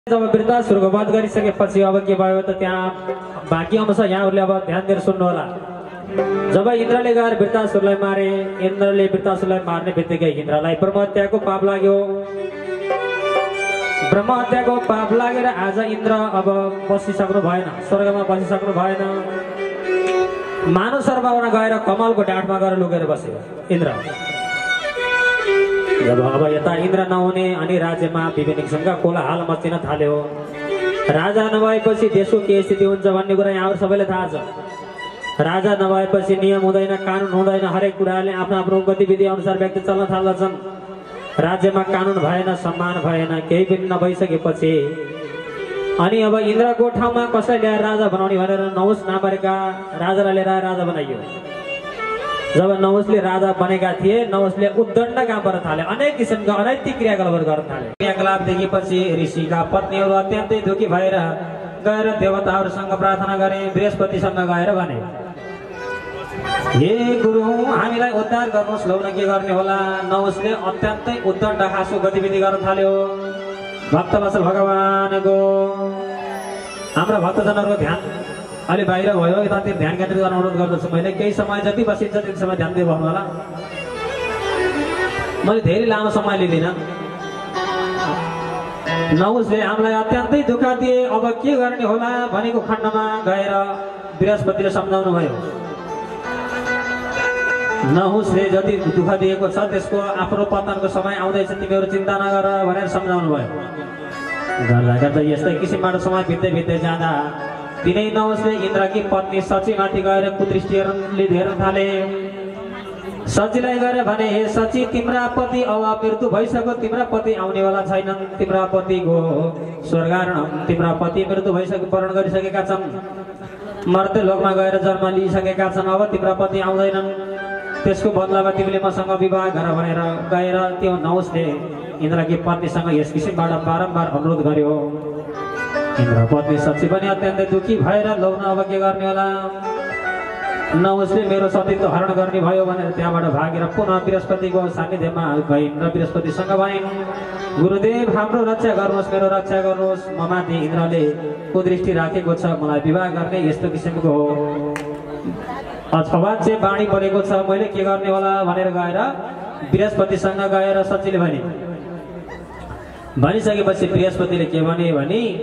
जब वृद्धासुरको वध गरिसकेपछि अब के भयो त त्यहाँ बाँकी अंश यहाँहरूले अब ध्यान दिएर सुन्नु होला। जब इन्द्रले गएर वृद्धासुरलाई मारे, इन्द्रले वृद्धासुरलाई मार्ने बित्तिकै इन्द्रलाई ब्रह्महत्याको पाप लाग्यो। ब्रह्महत्याको पाप लागेर आज इन्द्र अब बसिसक्नु भएन, स्वर्गमा बसिसक्नु भएन। मानव सर्वमा गएर कमलको डाँठमा गएर लुकेर बस्यो इन्द्र। जब अब यता इन्द्र नहुने अनि राज्यमा विभिन्न किसिमका कोलाहल मचिन थाल्यो। राजा नभएपछि देशको के स्थिति हुन्छ भन्ने कुरा यहाँहरू सबैले थाहा छ। राजा नभएपछि नियम हुँदैन, कानुन हुँदैन, हरेक कुराले आफ्नो आफ्नो गतिविधि अनुसार व्यक्ति चल्न थाल्दछन्। राज्यमा कानुन भएन, सम्मान भएन, केही पनि नभइसकेपछि अनि अब इन्द्रको ठाउँमा कसलाई ल्याएर राजा बनाउने भनेर नहुस नामका राजालाई लिएर राजा बनाइयो। जब नहुसले राजा बनेका थिए, नहुसले उद्दण्ड काम गर्न थाले, अनेक किसिमका अनैतिक क्रियाकलापहरू गर्न थाले। क्रियाकलाप देखेपछि ऋषिका पत्नीहरू अत्यन्तै दुखी भएर गएर देवताहरूसँग प्रार्थना गरे, बृहस्पतिसँग गएर भने, हे गुरु हामीलाई उद्धार गर्नुहोस्, लौन के गर्ने होला। नहुसले अत्यन्तै उद्दण्ड खासो गतिविधि गर्न थाल्यो। भक्तवत्सल भगवानको हाम्रा भक्तजनहरूको ध्यान अलि बाहिर भयो, यतातिर ध्यान केन्द्रित गर्न अनुरोध गर्दछु। मैले केही समय जति बसिन्छ त्यति समय ध्यान दिएर बस्नु होला। मैले धेरै लामो समय लिँदिनँ। नहुसले हामीलाई अत्यन्तै दुःख दिए, अब के गर्ने होला भनेको खण्डमा गएर बृहस्पतिले सम्झाउनु भयो। नहुसले जति दुःख दिएको छ त्यसको आफ्नो पतनको समय आउँदैछ, तिमीहरू चिन्ता नगर भनेर सम्झाउनु भयो। गर्दा गर्दा यस्तै किसिमबाट समय बित्दै जाँदा तिनै नहुसले इन्द्रकी पत्नी सचीमाथि गएर कुदृष्टिहरूले हेर्न थाले। सचीलाई गएर भने, हे सची, तिम्रा पति अब मृत्यु भइसक्यो, तिम्रा पति आउनेवाला छैनन्, तिम्रा पतिको स्वर्गारोहण, तिम्रा पति मृत्यु भइसक्यो, वरण गरिसकेका छन्, मर्त्य लोकमा गएर जन्म लिइसकेका छन्, अब तिम्रा पति आउँदैनन्, त्यसको बदलामा तिमीले मसँग विवाह गर भनेर गएर त्यो नहुसले इन्द्रकी पत्नीसँग यस किसिमबाट बारम्बार अनुरोध गर्यो। इन्द्र पत्नी सची पनि अत्यन्तै दुखी भएर लौन अब के गर्ने होला। नहुसले मेरो सतीत्व हरण गर्ने भयो भनेर त्यहाँबाट भागेर पुनः बृहस्पतिको सान्निध्यमा गइन् र बृहस्पतिसँग भइन्, गुरुदेव हाम्रो रक्षा गर्नुहोस्, मेरो रक्षा गर्नुहोस्, ममाथि इन्द्रले कुदृष्टि राखेको छ, मलाई विवाह गर्ने यस्तो किसिमको हो, अथवा चाहिँ बाणी परेको छ, मैले के गर्ने होला भनेर गएर बृहस्पतिसँग गएर सचीले भनिसकेपछि बृहस्पतिले के भने,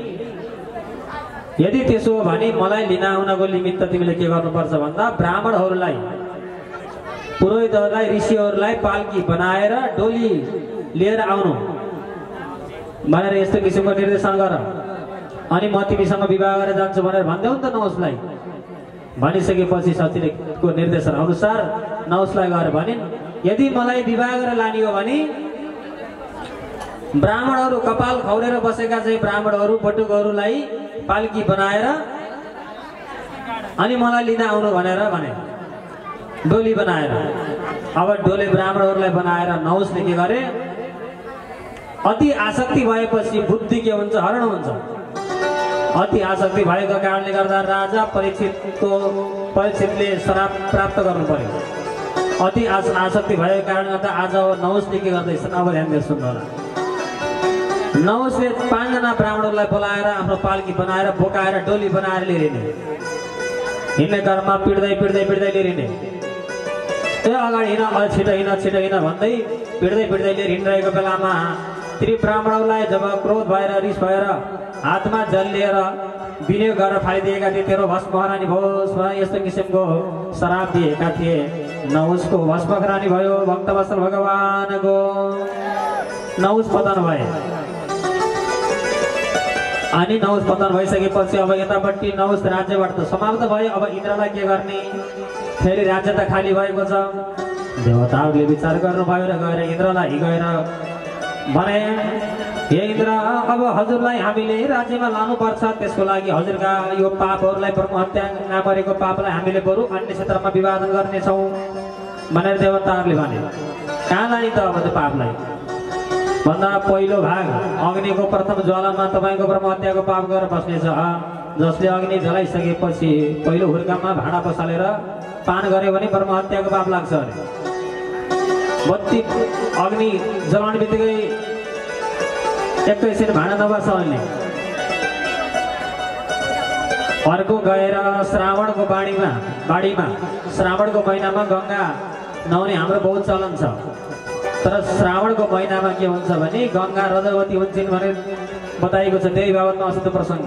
यदि त्यसो हो भने मलाई लिन आउनको निमित्त तिमीले के गर्नुपर्छ भन्दा ब्राह्मणहरूलाई, पुरोहितहरूलाई, ऋषिहरूलाई पाल्की बनाएर डोली लिएर आउनु भनेर यस्तो किसिमको निर्देशन गर, अनि म तिमीसँग विवाह गरेर जान्छु भनेर भन्दै हुन् त नहुसलाई। भनिसकेपछि सचीको निर्देशन अनुसार नहुसलाई गएर भनिन्, यदि मलाई विवाह गरेर लाने हो भने ब्राह्मणहरू कपाल खौरेर बसेका चाहिँ ब्राह्मणहरू बटुकहरूलाई पाल्की बनाएर अनि मलाई लिन आउनु भनेर भने, डोली बनाएर। अब डोली ब्राह्मणहरूलाई बनाएर नहुसले के गरे, अति आसक्ति भएपछि बुद्धि के हुन्छ, हरण हुन्छ। अति आसक्ति भएको कारणले गर्दा राजा परीक्षितले श्राप प्राप्त गर्नु पर्यो। अति आसक्ति भएको कारणले गर्दा आज नहुसले के गर्दैछन्, अब ध्यान दिएर सुन्नु होला। नहुसले 5 जना ब्राह्मणहरूलाई बोलाएर आफ्नो पाल्की बनाएर बोकाएर डोली बनाएर लिइने, हिँड्ने क्रममा पिड्दै लिइने, ए अगाडि हिँड, छिटो हिँड भन्दै पिड्दै लिएर हिँडिरहेको बेलामा ती ब्राह्मणहरूलाई जब क्रोध भएर रिस भएर हातमा जल लिएर विनियोग गरेर फालिदिएका थिए, तेरो भस्म खरानी भोस् यस्तो किसिमको श्राप दिएका थिए। नहुसको भस्म खरानी भयो। भक्तवत्सल भगवानको नहुस पतन भए। अनि नहुस पतन भइसकेपछि अब यतापट्टि नहुस राज्यबाट त समाप्त भयो। अब इन्द्रलाई के गर्ने, फेरि राज्य त खाली भएको छ। देवताहरूले विचार गर्नुभयो र गएर इन्द्रलाई गएर भने, हे इन्द्र, अब हजुरलाई हामीले राज्यमा लानुपर्छ, त्यसको लागि हजुरका यो पापहरूलाई, ब्रह्महत्या नगरेको पापलाई हामीले बरु अन्य क्षेत्रमा विभाजन गर्नेछौँ भनेर देवताहरूले भने। कहाँ लाने त अब त्यो पापलाई भन्दा पहिलो भाग अग्निको प्रथम ज्वालामा तपाईँको ब्रह्महत्याको पाप गरेर बस्नेछ, जसले अग्नि जलाइसकेपछि पहिलो हुर्कामा भाँडा पसालेर पान गर्यो भने ब्रह्महत्याको पाप लाग्छ अरे। बत्ती अग्नि जलाउने बित्तिकै एकैछिन भाँडा नबस्छ भने अर्को गएर श्रावणको बाढीमा श्रावणको महिनामा गङ्गा नुहाउने हाम्रो बहुत चलन छ। तर श्रावणको महिनामा के हुन्छ भने गङ्गा रजवती हुन्छन् भने बताइएको छ। त्यही बाबतमा असिद्ध प्रसङ्ग।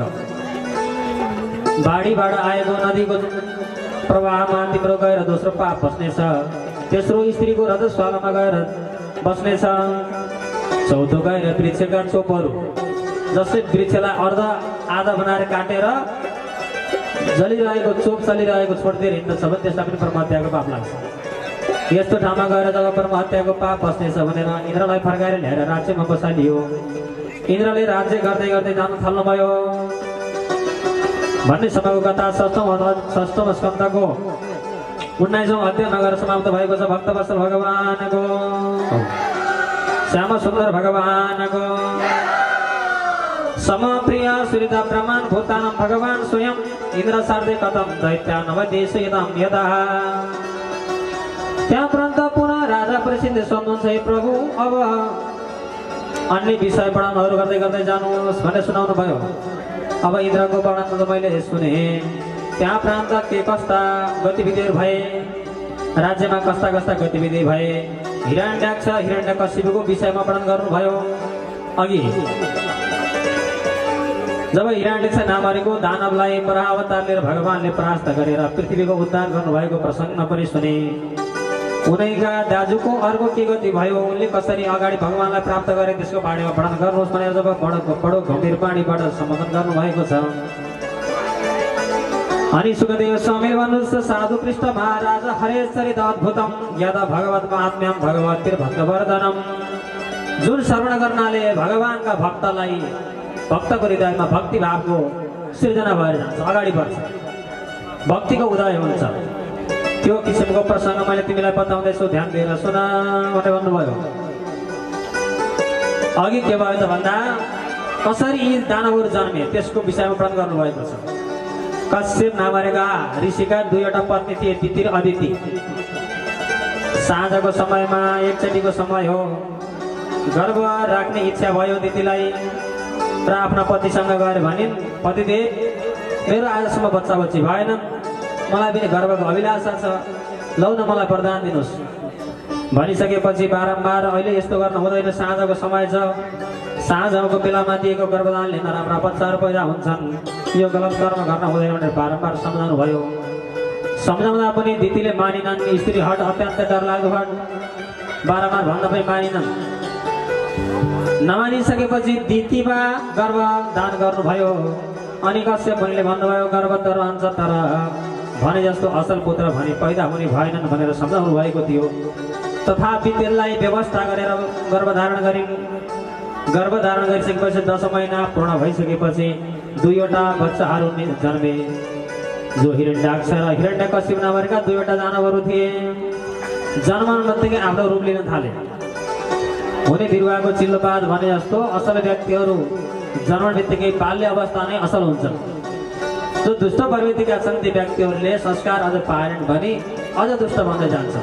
बाढीबाट आएको नदीको प्रवाहमा तिम्रो गएर दोस्रो पाप बस्नेछ। तेस्रो स्त्रीको रजस्वालमा गएर बस्नेछ। चौथो गएर वृक्षका चोपहरू जसले वृक्षलाई अर्ध आधा बनाएर काटेर जलिरहेको चोप चलिरहेको छोडिदिएर हिँड्दछ भने त्यसलाई पनि परमहत्याको पाप लाग्छ। यस्तो ठाउँमा गएर जब परमहत्याको पाप बस्नेछ भनेर इन्द्रलाई फर्काएर ल्याएर राज्यमा बसालियो। इन्द्रले राज्य गर्दै गर्दै जान थाल्नुभयो भन्ने समयको कथा 6औं स्कन्धको 19औं अध्यायमा गएर समाप्त भएको छ। भक्तवत्सल भगवानको श्याम सुन्दर भगवानको समप्रिय सुरिता प्रमाण भूतानं भगवान स्वयं इन्द्र सार्धे कथम दैत्यानवदेश यदम यदा। त्यहाँपरन्त पुनः राजा परिषद सोध्नुहुन्छ हे प्रभु अब अन्य विषय वर्णनहरू गर्दै गर्दै जानुहोस् भनेर सुनाउनु भयो। अब इन्द्रको वर्णन त मैले सुने। त्यहाँ प्रान्त के कस्ता गतिविधिहरू भए, राज्यमा कस्ता कस्ता गतिविधि भए, हिरण्यक्ष हिरण्यकशिपुको विषयमा वर्णन गर्नुभयो। अघि जब हिरण्यक्ष नामरीको दानवलाई परावतार लिएर भगवानले परास्त गरेर पृथ्वीको उद्धार गर्नुभएको प्रसङ्ग पनि सुने। उनैका दाजुको अर्को के गति भयो, उनले कसरी अगाडि भगवानलाई प्राप्त गरे त्यसको बारेमा वर्णन गर्नुहोस् भनेर जब बडो गम्भीर बाणीबाट सम्बोधन गर्नुभएको छ। अनि सुखदेव स्वामी भन्नुहोस् साधु पृष्ठ महाराज हरेश्वरी अद्भुतम यदा भगवत महात्म्यम भगवतीर भक्तवर्धनम। जुन श्रवण गर्नाले भगवानका भक्तलाई भक्तको हृदयमा भक्ति भावको सृजना भएर जान्छ, अगाडि बढ्छ, भक्तिको उदय हुन्छ। त्यो किसिमको प्रसङ्ग मैले तिमीलाई बताउँदैछु, ध्यान दिएर सुन भनेर भन्नुभयो। अघि के भयो त भन्दा कसरी यी दानवहरू जन्मे त्यसको विषयमा वर्णन गर्नुभएको छ। कश्यप नामरेका ऋषिका दुईवटा पत्नी थिए, दिति र अदिति। साँझको समयमा एकचोटिको समय हो, गर्भ राख्ने इच्छा भयो दिदीलाई र आफ्ना पतिसँग गएर भनिन् पतिदेव मेरो आजसम्म बच्चा बच्ची भएन, मलाई पनि गर्भको अभिलाषा छ, लौ न मलाई वरदान दिनुहोस् भनिसकेपछि बारम्बार अहिले यस्तो गर्न हुँदैन, साँझको समय छ, साँझको बेलामा दिएको गर्भदानले नराम्रा बच्चाहरू पैदा हुन्छन्, यो गलत कर्म गर्न हुँदैन भनेर बारम्बार सम्झाउनु भयो। सम्झाउँदा पनि दिदीले मानिनन्। स्त्री हट अत्यन्त डरलाग्दो हट, बारम्बार भन्दा पनि मानिनन्। नमानिसकेपछि दितीमा गर्भदान गर्नुभयो। अनि कश्यप मुनिले भन्नुभयो गर्भ त रहन्छ तर भने जस्तो असल पुत्र भने पैदा हुने भएनन् भनेर सम्झाउनु भएको थियो। तथापि त्यसलाई व्यवस्था गरेर गर्भधारण गरिन्। गर्भधारण गरिसकेपछि 10 महिना पूर्ण भइसकेपछि दुईवटा बच्चाहरू जन्मे, जो हिरण्याक्ष र हिरण्यकशिप नामका दुईवटा दानवहरू थिए। जन्मन बित्तिकै आफ्नो रूप लिन थाले। हुने बिरुवाको चिल्लोपात भने जस्तो असल व्यक्तिहरू जन्मन बित्तिकै बाल्य अवस्था नै असल हुन्छ। जो दुष्ट प्रवृत्तिका छन् ती व्यक्तिहरूले संस्कार अझ पाएनन् भने अझ दुष्ट बन्दै जान्छ।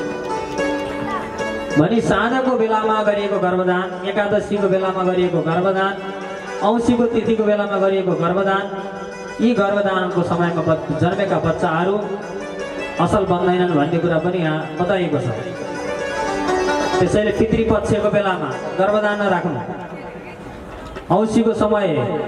भनी साँझको बेलामा गरिएको गर्भदान, एकादशीको बेलामा गरिएको गर्भदान, औँसीको तिथिको बेलामा गरिएको गर्भदान, यी गर्भदानको समयमा जन्मेका बच्चाहरू असल बन्दैनन् भन्ने कुरा पनि यहाँ बताइएको छ। त्यसैले पितृपक्षको बेलामा गर्भदान नराख्नु। औँसीको समय,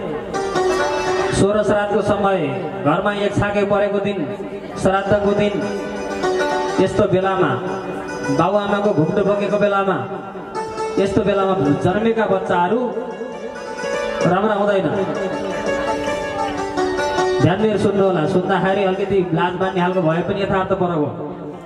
16 श्राद्धको समय, घरमा एक छाके परेको दिन, श्राद्धको दिन, यस्तो बेलामा बाबुआमाको घुम्टो बोकेको बेलामा, यस्तो बेलामा जन्मेका बच्चाहरू राम्रा हुँदैन। ध्यान दिएर सुन्नु होला। सुन्दाखेरि अलिकति लाज मान्ने खालको भए पनि यथार्थ फरक हो।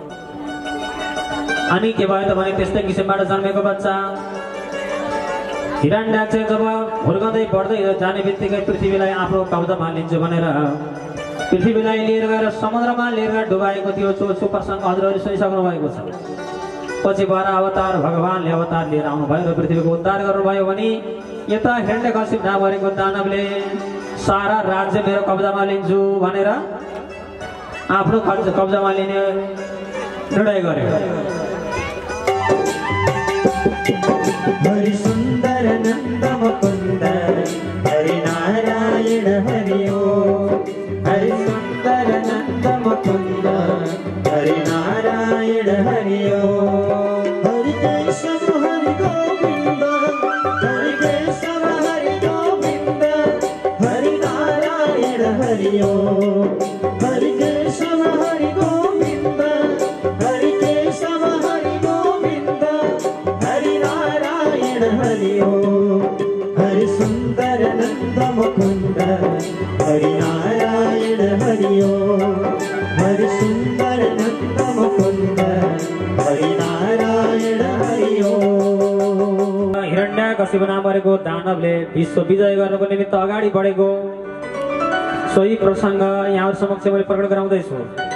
अनि के भयो त भने त्यस्तै किसिमबाट जन्मेको बच्चा हिरण्याक्ष जब हुर्कँदै बढ्दै जाने बित्तिकै पृथ्वीलाई आफ्नो कब्जामा लिन्छु भनेर पृथ्वीलाई लिएर गएर समुद्रमा लिएर गएर डुबाएको थियो। चो प्रसङ्ग हजुरहरूले सुनिसक्नु भएको छ। पछि 12 अवतार भगवानले अवतार लिएर आउनुभयो र पृथ्वीको उद्धार गर्नुभयो भने यता हिरण्यकशिप नामरेको दानवले सारा राज्य मेरो कब्जामा लिन्छु भनेर आफ्नो कब्जामा लिने निर्णय गर्यो। हरि सुन्दर नन्द मुकुन्द हरि नारायण हरि ओम हरि हरिओ हरि केशव हरि गोविंद हरि केशव हरि गोविंद हरि नारायण हरिओ हरि सुंदर नंद मुकुंद हरि नारायण हरिओ हरि सुंदर नंद मुकुंद हरि नारायण हरिओ। हिरण्यकशिपु नामको दानवले विश्व विजय गर्नको निमित्त अगाडि बढेको सोही प्रसंग यहाँ समक्ष मैले प्रकट गराउँदैछु।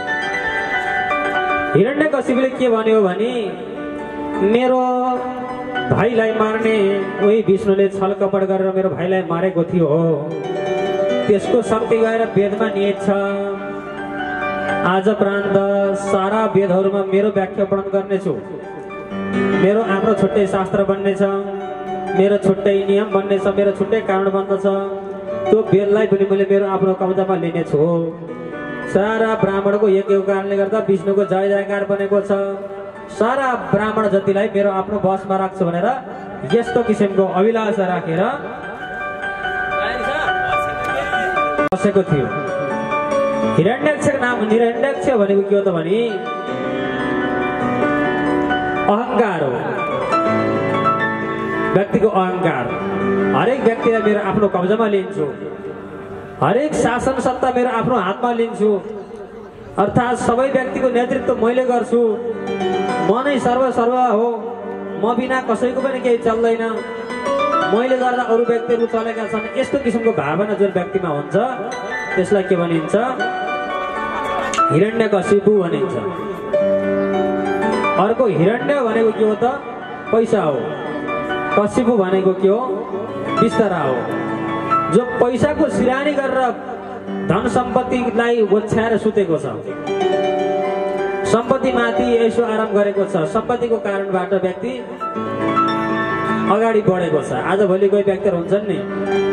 हिरण्यकशिपुले के भन्यो भने मेरो भाइलाई मार्ने उही विष्णुले छल कपट गरेर मेरो भाइलाई मारेको थियो हो, त्यसको शक्ति गएर वेदमा निहित छ। आज प्रान्त सारा वेदहरूमा मेरो व्याख्या वर्णन गर्नेछु। मेरो आफ्नो छुट्टै शास्त्र बन्नेछ, मेरो छुट्टै नियम बन्नेछ, मेरो छुट्टै कारण बन्दछ। त्यो वेदलाई पनि मैले मेरो आफ्नो कब्जामा लिनेछु। सारा ब्राह्मणको यज्ञको कारणले गर्दा विष्णुको जय जयकार बनेको छ। सारा ब्राह्मण जतिलाई मेरो आफ्नो बसमा राख्छु भनेर यस्तो किसिमको अभिलाषा राखेर बसेको थियो। हिरण्यक्ष नाम हिरण्यक्ष भनेको के हो त भने अहंकार हो, व्यक्तिको अहंकार। हरेक व्यक्तिलाई मेरो आफ्नो कब्जामा लिन्छु, हरेक शासन सत्ता मेरो आफ्नो हातमा लिन्छु, अर्थात् सबै व्यक्तिको नेतृत्व मैले गर्छु। म नै सर्वसर्व हो, म बिना कसैको पनि केही चल्दैन, मैले गर्दा अरू व्यक्तिहरू चलेका छन्। यस्तो किसिमको भावना जुन व्यक्तिमा हुन्छ त्यसलाई के भनिन्छ? हिरण्यकशिपु भनिन्छ। अर्को हिरण्य भनेको के हो त? पैसा हो। कशिपु भनेको के हो? बिस्तारा हो। जो पैसाको सिरानी गरेर धन सम्पत्तिलाई ओछ्याएर सुतेको छ, सम्पत्ति माथि यसो आराम गरेको छ, सम्पत्तिको कारणबाट व्यक्ति अगाडि बढेको छ। आज भोलि कोही व्यक्तिहरू हुन्छन् नि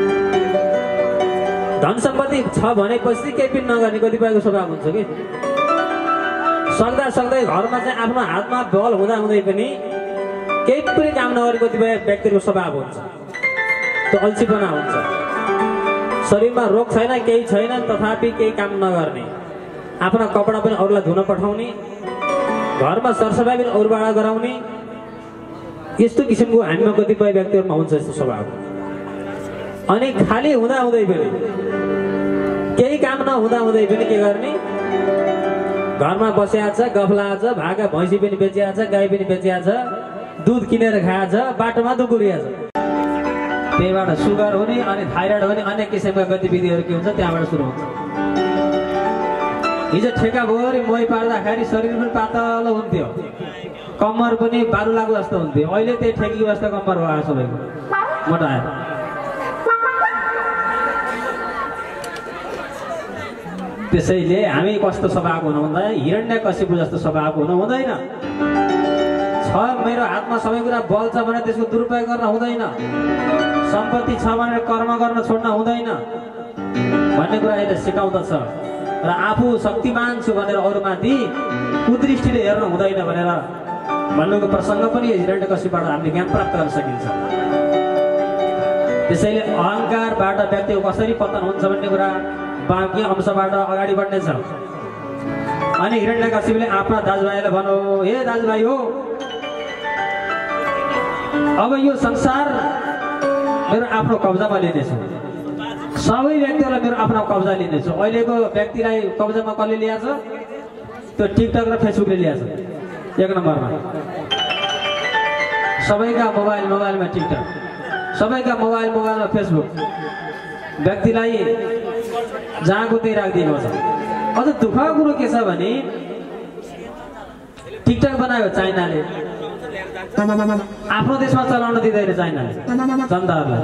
धन सम्पत्ति छ भनेपछि केही पनि नगर्ने कतिपयको स्वभाव हुन्छ कि सक्दा सक्दै घरमा चाहिँ आफ्नो हातमा बल हुँदा हुँदै पनि केही पनि काम नगर्ने कतिपय व्यक्तिको स्वभाव हुन्छ। त्यो अल्छीपना हुन्छ। शरीरमा रोग छैन, केही छैन, तथापि केही काम नगर्ने, आफ्ना कपडा पनि अरूलाई धुन पठाउने, घरमा सरसफाइ पनि अरूबाट गराउने, यस्तो किसिमको हामीमा कतिपय व्यक्तिहरूमा हुन्छ यस्तो स्वभाव। अनि खाली हुँदा हुँदै पनि केही काम नहुँदा हुँदै पनि के गर्ने? घरमा बसिया छ, गफला छ, भाका भैँसी पनि बेचिया छ, गाई पनि बेचिया छ, दुध किनेर खाया छ, बाटोमा दुखुरिया छ। त्यहीबाट सुगर हुने अनि थाइराइड हुने अनेक किसिमका गतिविधिहरू के हुन्छ त्यहाँबाट सुरु हुन्छ। हिजो ठेका भोरी मोही पार्दाखेरि शरीर पनि पातलो हुन्थ्यो, कम्मर पनि बारुलाको जस्तो हुन्थ्यो। अहिले त्यही ठेकी जस्तो कम्मर भयो सबैको मोटाएर। त्यसैले हामी कस्तो स्वभावको हुनु हुँदैन? हिरण्यकशिपु जस्तो स्वभावको हुनु हुँदैन। छ मेरो हातमा सबै कुरा बल छ भने त्यसको दुरुपयोग गर्न हुँदैन। सम्पत्ति छ भनेर कर्म गर्न छोड्न हुँदैन भन्ने कुरा यसले सिकाउँदछ। र आफू शक्तिमान छु भनेर अरूमाथि कुदृष्टिले हेर्नु हुँदैन भनेर भन्नुको प्रसङ्ग पनि हिरण्यकशिपुबाट हामीले ज्ञान प्राप्त गर्न सकिन्छ। त्यसैले अहङ्कारबाट व्यक्तिको कसरी पतन हुन्छ भन्ने कुरा बाँकी अंशबाट अगाडि बढ्नेछ। अनि हिरण्यकशिपुले आफ्ना दाजुभाइलाई भन्यो, हे दाजुभाइ हो, अब यो संसार मेरो आफ्नो कब्जामा लिनेछु, सबै व्यक्तिहरूलाई मेरो आफ्नो कब्जा लिनेछु। अहिलेको व्यक्तिलाई कब्जामा कसले ल्याएछ? त्यो टिकटक र फेसबुकले ल्याएछ। एक नम्बरमा सबैका मोबाइलमा टिकटक, सबैका मोबाइलमा फेसबुक व्यक्तिलाई जहाँको त्यही राखिदिएको छ। अझ दुःखको कुरो के छ भने टिकटक बनायो चाइनाले, आफ्नो देशमा चलाउन दिँदैन चाइनाले जनताहरूलाई।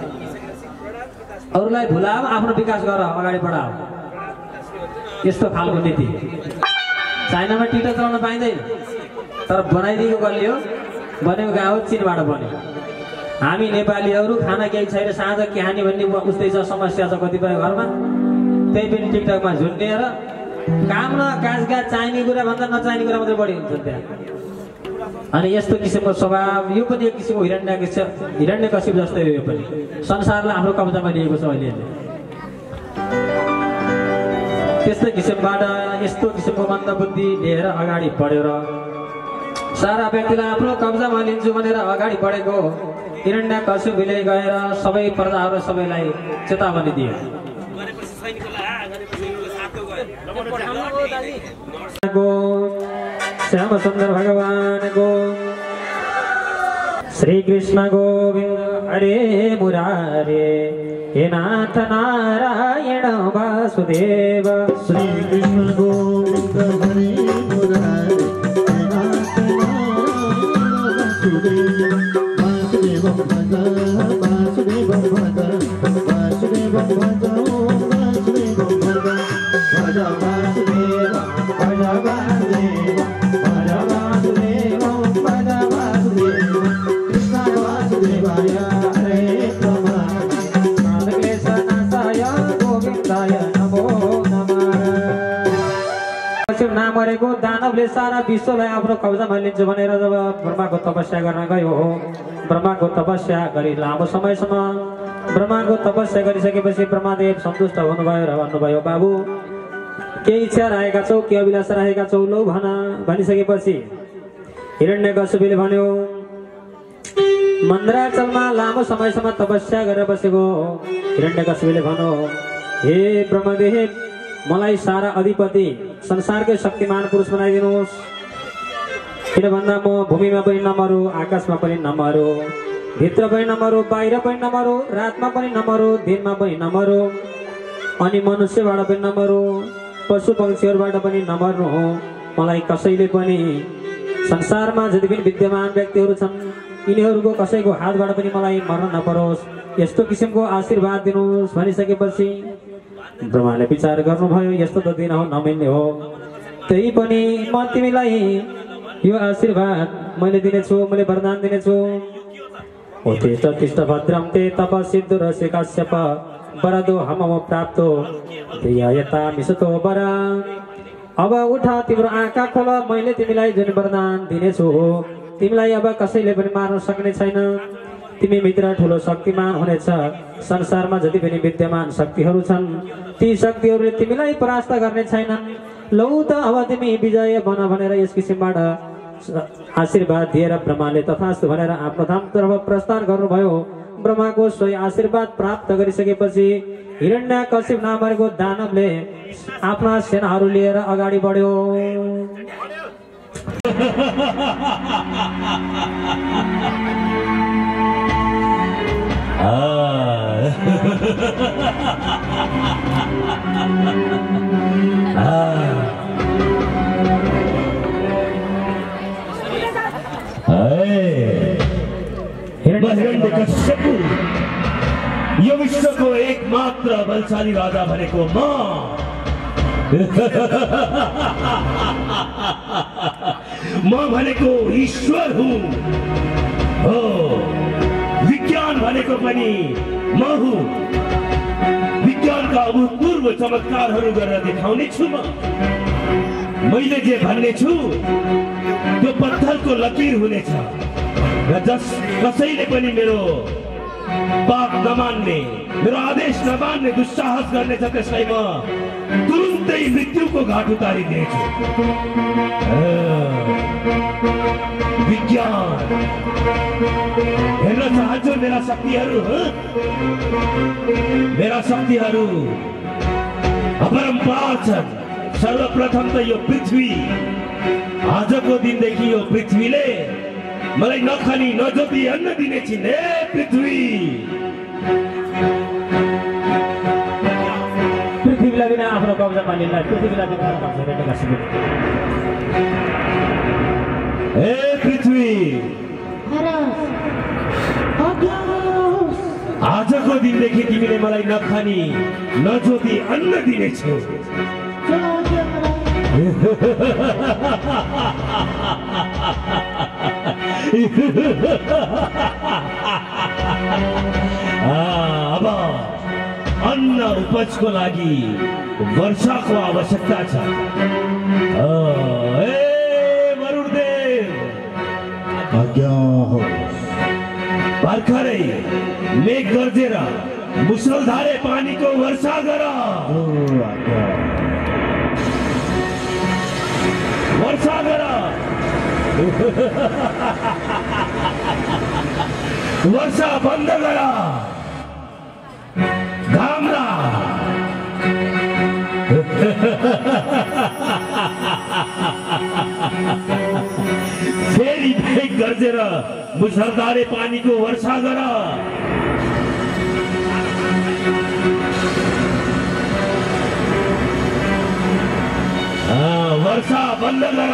अरूलाई भुलाओ, आफ्नो विकास गर, अगाडि बढाओ, यस्तो खालको नीति। चाइनामा टिकटक चलाउन पाइँदैन, तर बनाइदिएको कसले हो? बनेको गाउँ हो, चीनबाट बन्यो। हामी नेपालीहरू खाना केही छैन, साँझ के खाने भन्ने उस्तै छ, समस्या छ कतिपय घरमा, त्यही पनि टिकटकमा झुन्डिएर काम न काजका चाहिने कुरा भन्दा नचाहिने कुरा मात्रै बढी हुन्छ त्यहाँ। अनि यस्तो किसिमको स्वभाव यो पनि एक किसिमको हिरण्यकशिपु जस्तै हो। यो पनि संसारलाई आफ्नो कब्जामा लिएको छ अहिले। त्यस्तै किसिमबाट यस्तो किसिमको मन्दबुद्धि लिएर अगाडि बढेर सारा व्यक्तिलाई आफ्नो कब्जामा लिन्छु भनेर अगाडि बढेको हिरण्यकशिपुले गएर सबै प्रजाहरू सबैलाई चेतावनी दिए। श्याम सुन्दर भगवान को श्री कृष्ण गोविंद हरे मुरारे हे नाथ नारायण वासुदेव। श्री कृष्ण गोविंद हरे मुरारे हे नाथ नारायण वासुदेव। वासुदेवं भज वासुदेवं भज वासुदेवं भज वासुदेवं भज भज वासुदेव भज वासुदेव भज वासुदेवं भज वासुदेव। कृष्ण वासुदेवाय हरे नमः नाथकेशनाथाय गोविन्दाय नमो नमः। नमरेको दानवले सारा विश्वलाई आफ्नो कब्जामा लिन्छ भनेर जब ब्रह्माको तपस्या गर्न गयो, ब्रह्माको तपस्या गरी लामो समयसम्म ब्रह्माको तपस्या गरिसकेपछि ब्रह्मादेव सन्तुष्ट हुनुभयो र भन्नुभयो, बाबु के इच्छा राखेका छौ, के अभिलाषा राखेका छौ, लौ भन। भनिसकेपछि हिरण्यकशिपुले भन्यो, मन्दिराचलमा लामो समयसम्म तपस्या गरेर बसेको हिरण्यकशिपुले भन्यो, हे ब्रह्मदेव मलाई सारा अधिपति संसारकै शक्तिमान पुरुष बनाइदिनुहोस्। किन भन्दा म भूमिमा पनि नमरु, आकाशमा पनि नमरु, भित्र पनि नमरु, बाहिर पनि नमरु, रातमा पनि नमरु, दिनमा पनि नमरु, अनि मनुष्यबाट पनि नमरु, पशु पक्षीहरूबाट पनि नमर्नु हो। मलाई कसैले पनि संसारमा जति पनि विद्यमान व्यक्तिहरू छन् यिनीहरूको कसैको हातबाट पनि मलाई मर्न नपरोस्, यस्तो किसिमको आशीर्वाद दिनुहोस्। भनिसकेपछि ब्रह्माले विचार गर्नुभयो, यस्तो त दिन हो नमिल्ने हो, त्यही पनि म तिमीलाई यो आशीर्वाद मैले दिनेछु, मैले वरदान दिनेछु। उत्तिष्ठ तिष्ठ भद्रं ते तपसिद्धुरस्य कश्यप वरदो हममो प्राप्तो धियता मिसतो वर। अब उठ तिम्रो आँखा खोल, मैले तिमीलाई जुन वरदान दिनेछु तिमीलाई अब कसैले पनि मार्न सक्ने छैन। तिमी भित्र ठुलो शक्तिमान हुनेछ। संसारमा जति पनि विद्यमान शक्तिहरू छन् ती शक्तिहरूले तिमीलाई परास्त गर्ने छैनन्। लौ त अब तिमी विजय बन भनेर यस किसिमबाट आशीर्वाद दिएर ब्रह्माले तथास्तु भनेर आफ्नो धामतर्फ प्रस्थान गर्नुभयो। ब्रह्माको सोही आशीर्वाद प्राप्त गरिसकेपछि हिरण्यकशिप नामको दानवले आफ्ना सेनाहरू लिएर अगाडि बढ्यो। हिरण्यकशिपु यो विश्वको एकमात्र बलशाली राजा भनेको म। म भनेको ईश्वर हुँ। हो विज्ञान भनेको पनि म हुँ। विज्ञानका अभूतपूर्व चमत्कारहरू गरेर देखाउने छु म। मैले जे भन्ने छु त्यो पत्थरको लकीर हुनेछ र कसैले पनि मेरो बात नमान्ने, मेरो आदेश नमान्ने, दुस्साहस गर्नेछ त्यसलाई म तुरुन्तै मृत्युको घाट उतारिदिनेछु। विज्ञान हेर्न चाहन्छु मेरा शक्तिहरू? मेरा शक्तिहरू अपरम्पार छन्। सर्वप्रथम त यो पृथ्वी, आजको दिनदेखि यो पृथ्वीले मलाई नखानी नजोती अन्न दिने छिन्। हे पृथ्वी, पृथ्वीलाई बिना आफ्नो कब्जामा लिनलाई पृथ्वीलाई बिना हे पृथ्वी, आजको दिनदेखि तिमीले मलाई नखानी नजोती अन्न दिनेछौ। अब अन्न उपजको लागि वर्षाको आवश्यकता छ। वरुणदेव, भर्खरै मेघ गर्जेर मुसलधारे पानीको वर्षा गर। वर्षा गर वर्षा बन्द गर घाम्रा फेरि भेग गर्जेर मुसलधारे पानीको वर्षा गर वर्षा बन्द गर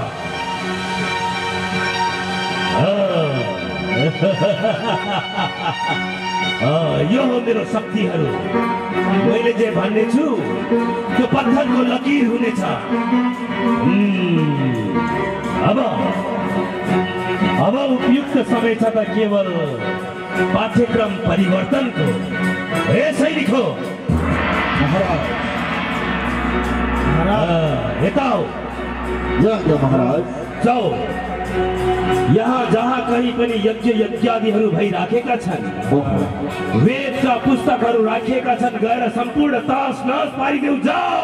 यो हो मेरो शक्तिहरू मैले जे भन्ने छु त्यो पत्थरको लकीर हुनेछ अब उपयुक्त समय छ त केवल पाठ्यक्रम परिवर्तनको हे सैनिक हो यता हो महाराज जाओ यहाँ जहाँ कहीं पनि यज्ञ यज्ञादिहरू भइराखेका छन् वेदका पुस्तकहरू राखिएका छन् गएर सम्पूर्ण तास नास पारिदेऊ जाओ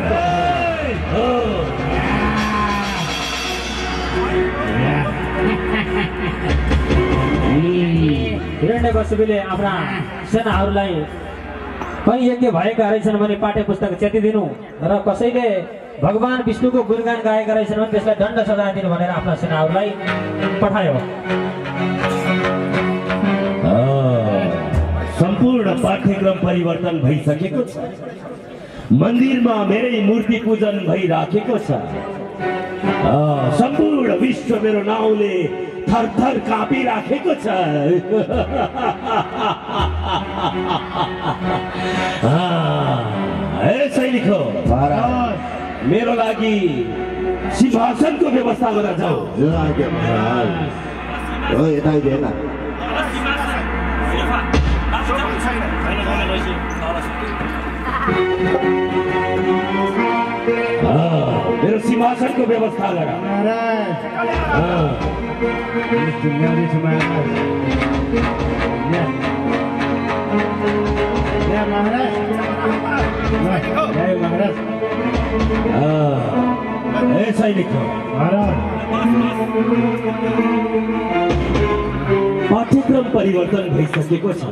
हिरण्यकश्यपले आफ्ना सेनाहरूलाई कहीँ यज्ञ भएका रहेछन् भने पाठ्य पुस्तक च्यातिदिनु र कसैले भगवान विष्णुको गुणगान गाएका रहेछन् भने त्यसलाई दण्ड सजाय दिनु भनेर आफ्ना सेनाहरूलाई पठायो। सम्पूर्ण पाठ्यक्रम परिवर्तन भइसकेको छ मन्दिरमा मेरै मूर्ति पूजन भइराखेको छ सम्पूर्ण विश्व मेरो नाउँले थरथर काँपिराखेको छ हे सैनिक हो मेरो लागि सिंहासनको व्यवस्था गरेर जाऊ यता हेर्न मेरो सिंहासनको व्यवस्था गर सैनिक पाठ्यक्रम परिवर्तन भइसकेको छ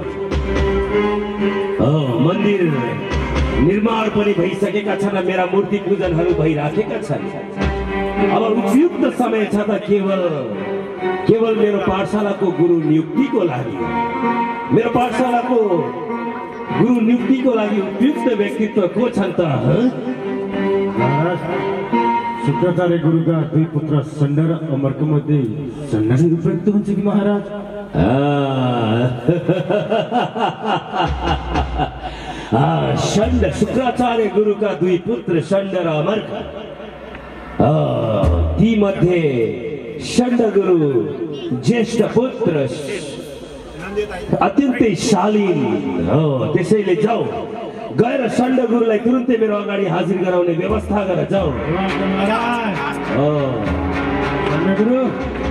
मन्दिर निर्माण पनि भइसकेका छन् मेरा मूर्ति पूजनहरू भइराखेका छन् अब उपयुक्त समय छ त केवल मेरो पाठशालाको गुरु नियुक्तिको लागि मेरो पाठशालाको गुरु नियुक्तिको लागि उपयुक्त व्यक्तित्व को छन् त शुक्राचार्य गुरुका दुई पुत्र षण्ड र अमरको मध्ये षण्ड उपयुक्त हुन्छ कि महाराज षण्ड शुक्राचार्य गुरुका दुई पुत्र षण्ड र अमर्क ती मध्ये षण्ड गुरु ज्येष्ठ पुत्र अत्यन्तै शालीन हो त्यसैले जाऊ गएर षण्ड गुरुलाई तुरुन्तै मेरो अगाडि हाजिर गराउने व्यवस्था गरेर जाऊ गुरु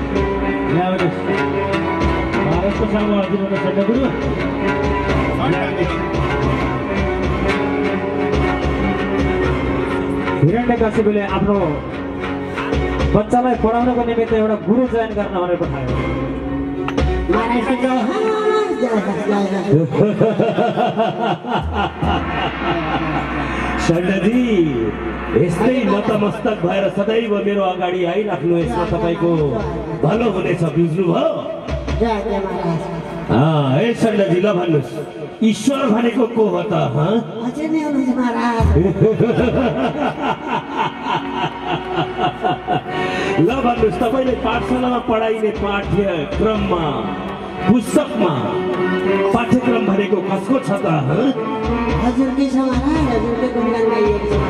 महाराजको सामु हाजिर गर्न षण्ड गुरु हिरण्यकश्यपले आफ्नो बच्चालाई पढाउनको निमित्त एउटा गुरु चयन गर्न भनेर पठायो। षण्डजी यस्तै नतमस्तक भएर सदैव मेरो अगाडि आइराख्नु यसमा तपाईँको भलो हुनेछ बुझ्नुभयो हे षण्डजी ल भन्नुहोस् ईश्वर भनेको को हो त ल भन्नुहोस् तपाईँले पाठशालामा पढाइने पाठ्यक्रममा पुस्तकमा पाठ्यक्रम भनेको कसको छ त हजुरकै छ महाराज हजुरकै गुणगान गाइएको छ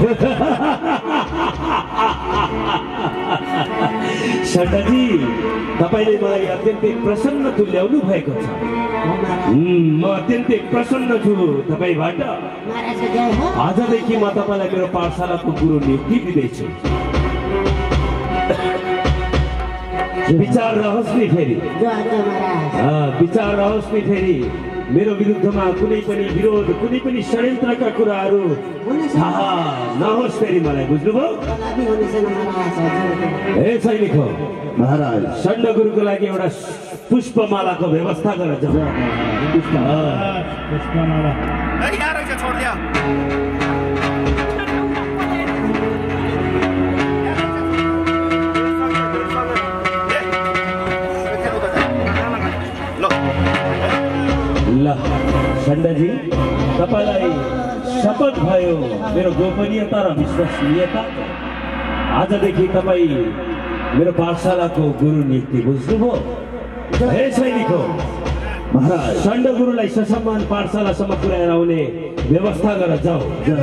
षण्डजी तपाईँले मलाई अत्यन्तै प्रसन्न तुल्याउनु भएको छ म अत्यन्तै प्रसन्न छु तपाईँबाट आजदेखि म तपाईँलाई मेरो पाठशालाको गुरु नियुक्ति दिँदैछु विचार रहोस् नि फेरि विचार रहोस् नि फेरि मेरो विरुद्धमा कुनै पनि विरोध कुनै पनि षड्यन्त्रका कुराहरू थाहा नहोस् फेरि मलाई, बुझ्नुभयो? कदापि हुने छैन महाराज हजुरको। हे सैनिक हो महाराज षण्ड गुरुको लागि एउटा पुष्पमालाको व्यवस्था गर जाऊ। छोड़ दिया। ल षण्डजी, तपाईलाई शपथ भयो मेरो गोपनीयता र विश्वसनीयता। आजदेखि तपाईँ मेरो पाठशालाको गुरु नियुक्ति, बुझ्नुभयो? हे सैनिक हो महाराज षण्ड गुरुलाई ससम्मान पाठशालासम्म पुर्याएर आउने व्यवस्था गरेर जाऊ।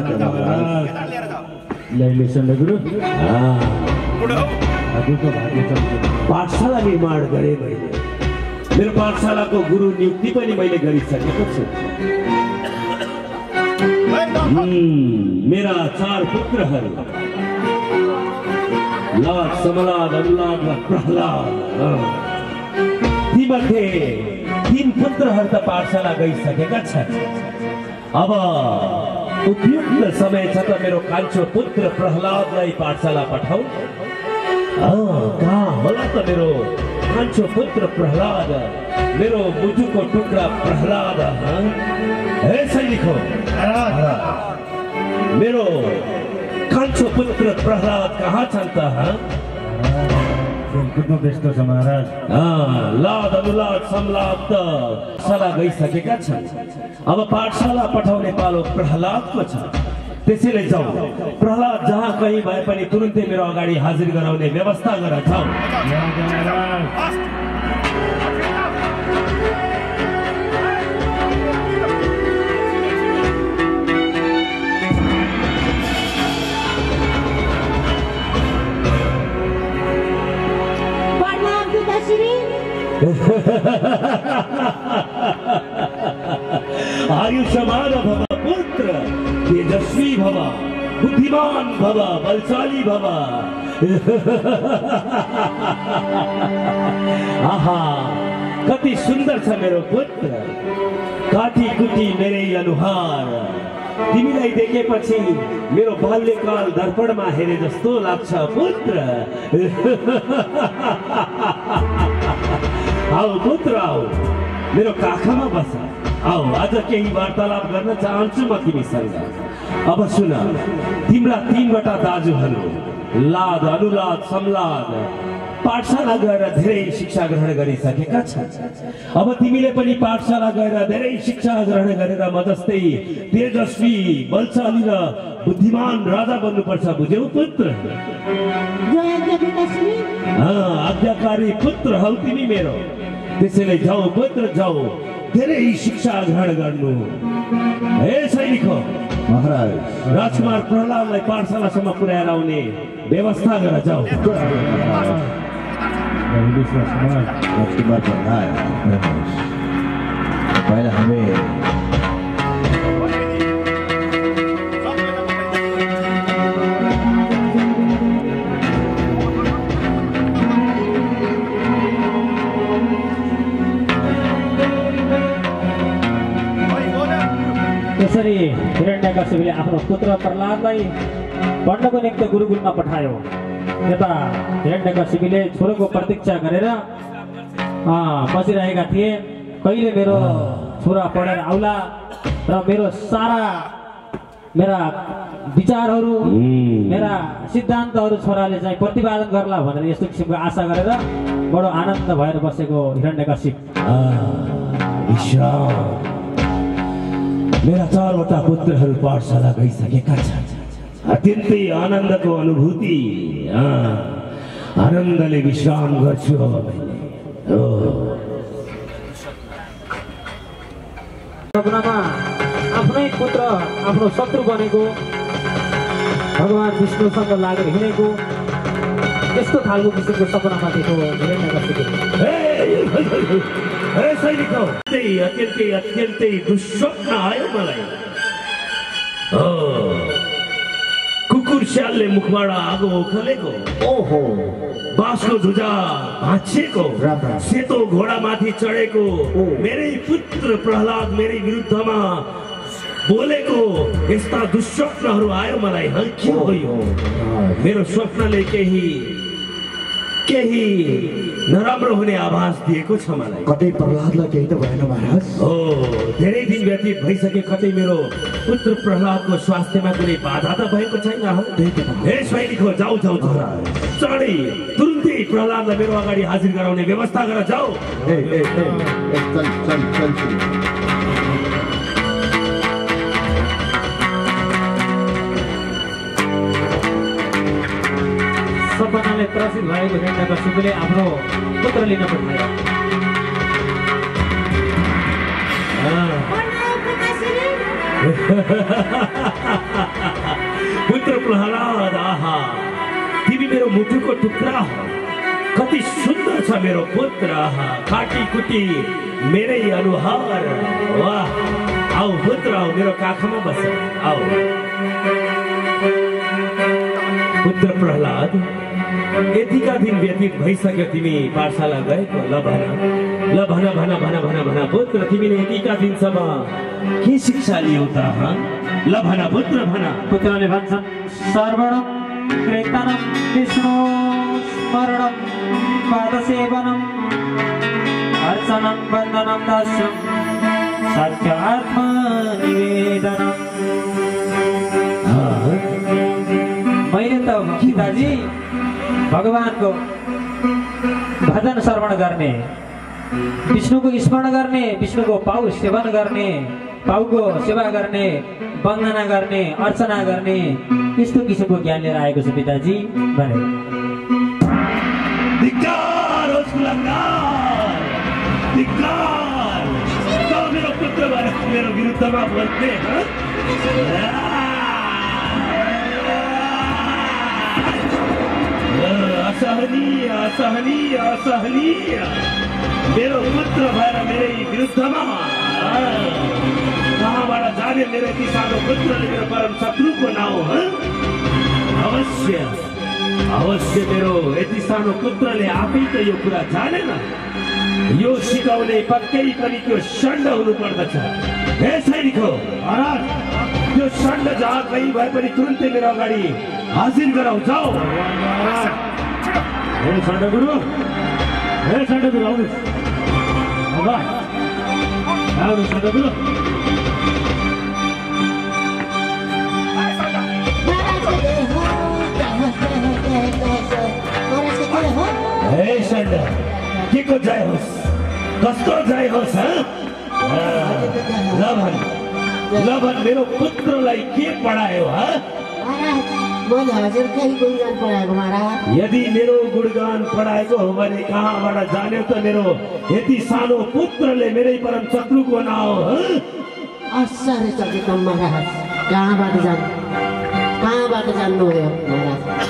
लैले सण्ड गुरु हाँ, हजुरको भाग्य चम्क्यो। पाठशाला निर्माण गरे मैले, मेरो पाठशालाको गुरु नियुक्ति पनि मैले गरिसकेको छु। मेरा 4 पुत्रहरू लाद, समलाद, अनुलाद र प्रहलाद, तीमध्ये 3 पुत्रहरू त पाठशाला गइसकेका छन्। अब उपयुक्त समय छ त मेरो कान्छो पुत्र प्रहलादलाई पाठशाला पठाऊ। कहाँ होला त मेरो कान्छो पुत्र प्रहलाद, मेरो मुटुको टुक्रा प्रहलाद? हे सैनिक हो मेरो कान्छो पुत्र प्रहलाद कहाँ छन् त? खेलकुदमा व्यस्त छ महाराज। लाद, अनुलाद, समलाद त पाठशाला गइसकेका छन्। अब पाठशाला पठाउने पालो प्रहलादको छ। त्यसैले जाऊ, प्रहलाद जहाँ कहीँ भए पनि तुरुन्तै मेरो अगाडि हाजिर गराउने व्यवस्था गर जाऊ। आयुष्मान भव पुत्र, तेजस्वी भव, बुद्धिमान भव, बलशाली भव। आहा, कति सुन्दर छ मेरो पुत्र, काटी कुटी मेरै अनुहार। तिमीलाई देखेपछि मेरो बाल्यकाल दर्पणमा हेरे जस्तो लाग्छ पुत्र। आओ पुत्र आओ, मेरो काखमा बस। आओ, आज केही वार्तालाप गर्न चाहन्छु म तिमीसँग। अब सुन, तिम्रा 3वटा दाजुहरू लाद, अनुलाद, समलाद पाठशाला गएर धेरै शिक्षा ग्रहण गरिसकेका छन्। अब तिमीले पनि पाठशाला गएर धेरै शिक्षा ग्रहण गरेर म जस्तै तेजस्वी, बलशाली र बुद्धिमान राजा बन्नुपर्छ, बुझ्यौ पुत्र? आज्ञाकारी पुत्र हौ तिमी मेरो। त्यसैले जाऊ पुत्र जाऊ, धेरै शिक्षा ग्रहण गर्नु। हे सैनिक हो महाराज राजकुमार प्रहलादलाई पाठशालासम्म पुर्याएर आउने व्यवस्था गर जाऊ। राजकुमार प्रहलाद, पहले हमें त्यसरी हिरण्यकशिपुले आफ्नो पुत्र प्रहलादलाई पढ्नको निम्ति गुरुकुलमा पठायो। यता हिरण्यकशिपुले छोरोको प्रतीक्षा गरेर बसिरहेका थिए, कहिले मेरो छोरा पढेर आउला र मेरो सारा मेरा विचारहरू, मेरा सिद्धान्तहरू छोराले चाहिँ प्रतिपादन गर्ला भनेर यस्तो किसिमको आशा गरेर बडो आनन्द भएर बसेको हिरण्यकशिप। मेरा 4वटा पुत्रहरू पाठशाला गइसकेका छन्। अत्यन्तै आनन्दको अनुभूति, आनन्दले विश्राम गर्छु अब मैले। सपनामा आफ्नै पुत्र आफ्नो शत्रु बनेको, भगवान विष्णुसँग लागेर हिँडेको, यस्तो खालको किसिमको सपनामा देखेको हिरण्यकशिपुले। अत्यन्तै अत्यन्तै दुःस्वप्न आयो मलाई। कुकुर स्यालले मुखबाट आगो उखलेको, ओहो बाँसको धुजा भाँचिएको, राम राम। सेतो घोडामाथि चढेको मेरै पुत्र प्रहलाद मेरै विरुद्धमा बोलेको यस्ता दुस्वप्नहरू आयो मलाई। के हो यो? मेरो स्वप्नले केही नराम्रो हुने आभास दिएको छ मलाई। कतै प्रहलादलाई केही त भएन महाराज? हो, धेरै दिन व्यतीत भइसके, कतै मेरो पुत्र प्रहलादको स्वास्थ्यमा कुनै बाधा त भएको छैन? हे सैनिकको, जाऊ जाऊ चाँडै तुरुन्तै प्रहलादलाई मेरो अगाडि हाजिर गराउने व्यवस्था गर, जाऊ। चल चल चल चल। सपनाले त्रसित भएको हिरण्यकशिपुले आफ्नो पुत्र लिन पठायो। पुत्र प्रहलाद, आहा, तिमी मेरो मुटुको टुक्रा हो। कति सुन्दर छ मेरो पुत्र, आहा, काटी कुटी मेरै अनुहार। वाह, आऊ पुत्र, आऊ मेरो काखमा बस, आऊ। पुत्र प्रहलाद, यतिका दिन व्यतीत भइसक्यो तिमी पाठशाला गएको। ल भन पुत्र, तिमीले यतिका दिनसम्म के शिक्षा लियौ त? ल भन पुत्र, भन। पुत्रले भन्छन्, सर्वणं कीर्तनं विष्णु स्मरणं पादसेवनम् अर्चनं वन्दनं दास्यं सत्य आत्मनिवेदनम्। मैले त पिताजी भगवानको भजन श्रवण गर्ने, विष्णुको स्मरण गर्ने, विष्णुको पाउ सेवन गर्ने, पाउको सेवा गर्ने, वन्दना गर्ने, अर्चना गर्ने, यस्तो किसिमको ज्ञान लिएर आएको छु पिताजी भने। धिक्कार होस् कुलङ्गार, धिक्कार! मेरो पुत्र भएर मेरो विरुद्धमा बोल्ने, असहनीय असहनीय असहनीय! मेरो पुत्र भएर मेरै विरुद्धमा कहाँबाट जाने मेरो यति सानो पुत्रले मेरो परम शत्रुको नाउँ? अवश्य अवश्य मेरो यति सानो पुत्रले आफै त यो कुरा जानेन। यो सिकाउने पक्कै पनि त्यो षण्ड हुनु पर्दछ। हे सैनिकको, त्यो षण्ड जहाँ कहीँ भए पनि तुरुन्तै मेरो अगाडि हाजिर गराऊ, जाऊ। हे षण्डगुरु, आउनुहोस्। आउनुहोस् षण्डगुरु। हे षण्ड, के को जय होस्? कसको जय होस्? ल भन, मेरो पुत्रलाई के पढायो? यदि मेरो गुणगान पढाएको हो भने कहाँबाट जान्यो त मेरो यति सानो पुत्रले मेरै परम शत्रुको नाउँ? आश्चर्यचकित महाराज, कहाँबाट जान्नुभयो महाराज?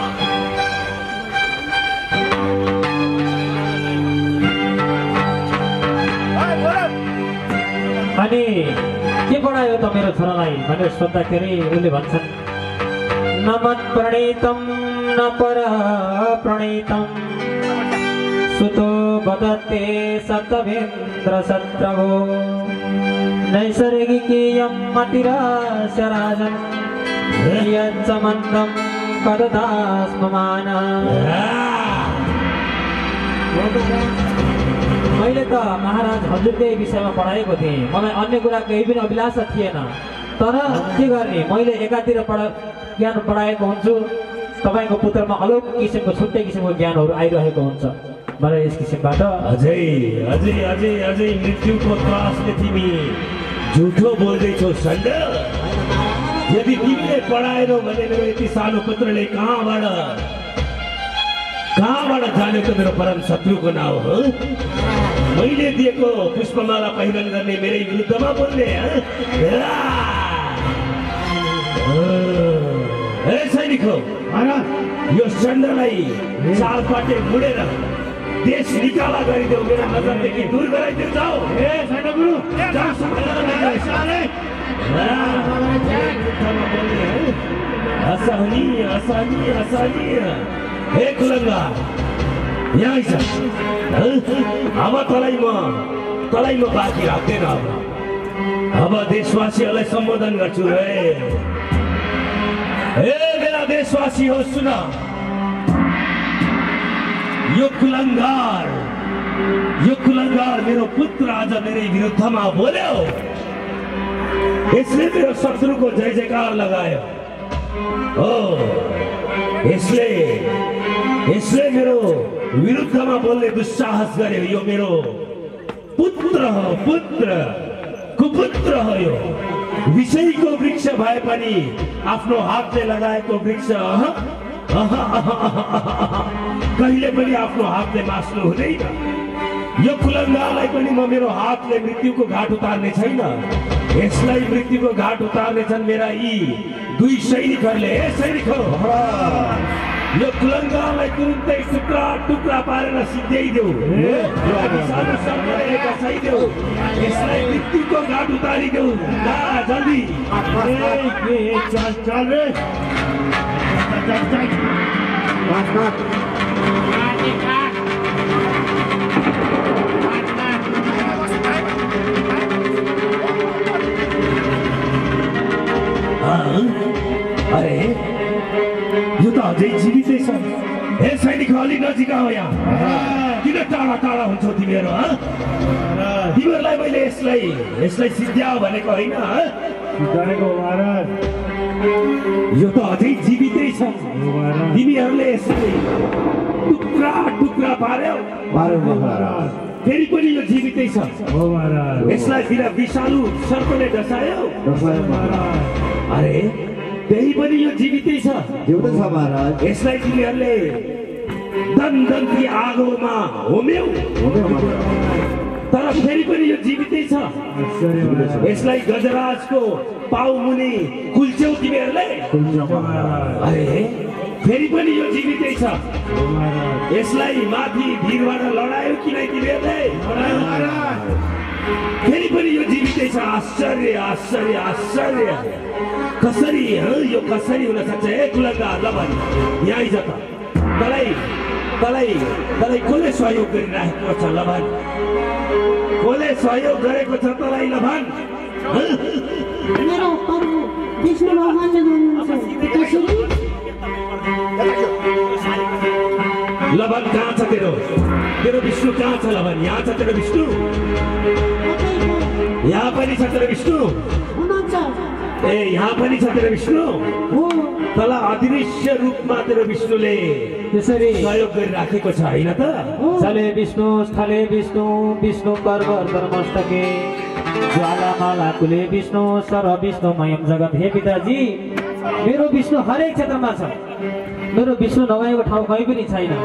अनि के पढायो त मेरो छोरालाई भनेर सोद्धाखेरि उसले भन्छन्, न मत् प्रणीतं न पर प्रणीतं सुतो वदते सतवेन्द्र शत्रवो नैसर्गिकीयं मतिरास्य राजन् यच्च मन्दं कददास्ममाना। मैले त महाराज हजुरकै विषयमा पढाएको थिएँ, मलाई अन्य कुरा केही पनि अभिलाषा थिएन। तर के गर्ने, मैले एकातिर ज्ञान पढाएको हुन्छु, तपाईँको पुत्रमा अलौकिक किसिमको छुट्टै किसिमको ज्ञानहरू आइरहेको हुन्छ मलाई। यस किसिमबाट अझै अझै अझै अझै मृत्युको त्रासले तिमी झुठो बोल्दैछौ षण्ड। यदि तिमीले पढाएनौ भने मेरो यति सानो पुत्रले कहाँबाट जान्यो त मेरो परम शत्रुको नाउँ? हो, मैले दिएको पुष्पमाला पहिरन गर्ने मेरै विरुद्धमा बोल्ने? हे सैनिक हो, यो षण्डलाई चारपाटे मुडेर देश निकाला गरिदेऊ, मेरा नजरदेखि दूर गराइदेऊ, जाऊ। हे षण्डगुरु, असहनीय असहनीय असहनीय। हे कुलंगा यहाँ आइज। अब तलाई म बाँकी राख्दैन। अब देशवासीहरूलाई सम्बोधन गर्छु। हे मेरा देशवासी हो, सुन। यो कुलंगार मेरो पुत्र आज मेरै विरुद्धमा बोल्यो। यसले मेरो शत्रुको जय जयकार लगायो। यसले मेरो विरुद्धमा बोल्ने दुस्साहस गर्यो। यो मेरो पुत्र हो, कुपुत्र हो। यो विषयको वृक्ष भए पनि आफ्नो हातले लगाएको वृक्ष कहिले पनि आफ्नो हातले मास्नु हुँदैन। यो कुलंगारलाई पनि म मेरो हातले मृत्युको घाट उतार्ने छैन। यसलाई मृत्युको घाट उतार्ने छन् मेरा यी दुई सैनिकहरूले। सैनिकहरू, यो कुलंगारलाई तुरुन्तै टुक्रा पारेर सिद्ध्याइदेऊ। यसलाई मृत्युको घाट उतारिदेऊ। जल्दी चल रे। अरे यो त अझै जीवितै छ। हे सैनिक, अलि नजिक आऊ यहाँ। किन टाढा टाढा हुन्छौ तिमीहरू? तिमीहरूलाई मैले यसलाई सिद्ध्याऊ भनेको होइन। यो त अझै जीवितै छ। तिमीहरूले यसलाई टुक्रा पार्यौ। फेरि पनि यो जीवितै छ। यसलाई बिना विषालु सर्पले डसायो। अरे त्यही पनि यो जीवितै छ। यसलाई तिमीहरूले दनदनकी आगोमा होम्यौ, तर फेरि पनि यो जीवितै छ। यसलाई गजराजको पाउ मुनि कुल्च्यौ तिमीहरूले। अरे फेरि पनि यो जीवितै छ। यसलाई माथि भिरबाट लडायौ कि नै तिमीहरूले? फेरि पनि यो जीवितै छ। आश्चर्य आश्चर्य आश्चर्य। कसरी यो कसरी हुन सक्छ? हे कुलंगार, लभन यहाँ आइज त। तलाई कसले सहयोग गरिरहेको छ? लभन कसले सहयोग गरेको छ तलाई? लभन मेरो प्रभु विष्णु भगवानले गर्नुहुन्छ। कसरी? लभन कहाँ छ तेरो विष्णु? कहाँ छ लभन? यहाँ छ तेरो विष्णु? यहाँ पनि छ तेरो विष्णु? ए यहाँ पनि छ तेरो विष्णु? तल अदृश्य रूपमा तेरो विष्णुले त्यसरी सहयोग गरिराखेको छ होइन त? चले विष्णु स्थले विष्णु, विष्णु पर्वत मस्तके ज्वालामाला कुले विष्णु, सर्व विष्णुमयम जगत। हे पिताजी, मेरो विष्णु हरेक क्षेत्रमा छ। मेरो विष्णु नभएको ठाउँ कहीँ पनि छैन।